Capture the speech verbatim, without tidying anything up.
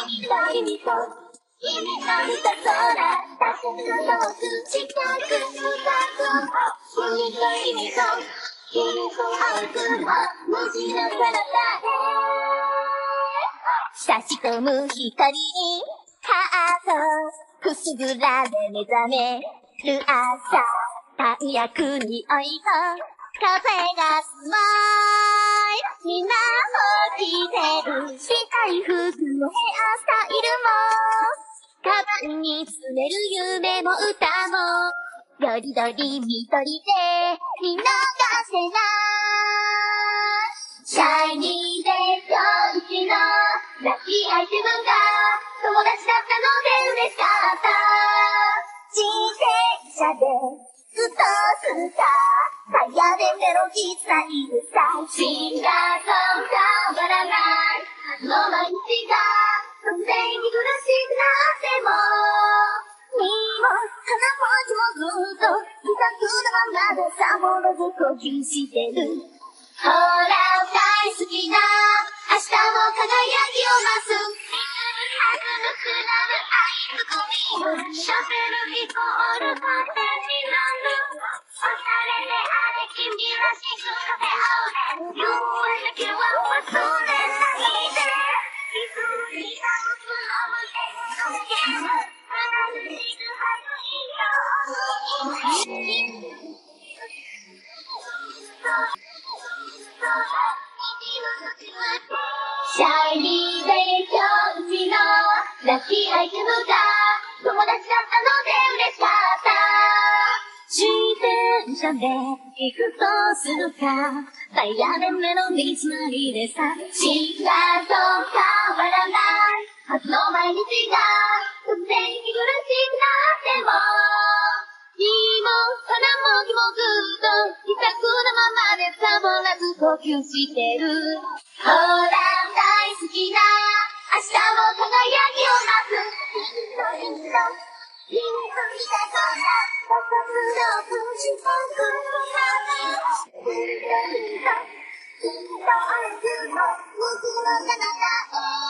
君と夢の見た空高く遠く近く深く君と君と君と青く無地の彼方へ差し込む光にハートくすぐられ目覚める朝たんやく匂いと風がスマイルみんな起きてるしたい服のヘアスタイルもカバンに詰める夢も歌もよりどりみどりで見逃せないシャイニーで今日のラッキーアイテムが友達だったので嬉しかった自転車でずっとするかタイヤでメロディーつないでさシンガーソン変わらないの毎日が突然に苦しくなっても身も鼻もずっと自宅のままでさものず呼吸してるほら大好きな明日も輝きを増す愛含みシャベルイコールパテになるおしゃれであれ君らしくカフェを言わなきゃ忘れないでいつになるつもりでのけ離れしくはずいよシャイニーで今日のラッキーアイテムが友達だったので嬉しかった自転車で行くとするかタイヤでメロディーつないでさシンガーと変わらないはずの毎日が突然に苦しくなっても身も鼻も気もずっと自宅のままでサボらず呼吸してるほら大好きな明日も輝きを増す君と君と君と見た空高く遠く近く深く君と君と君と愛すの僕の彼方へ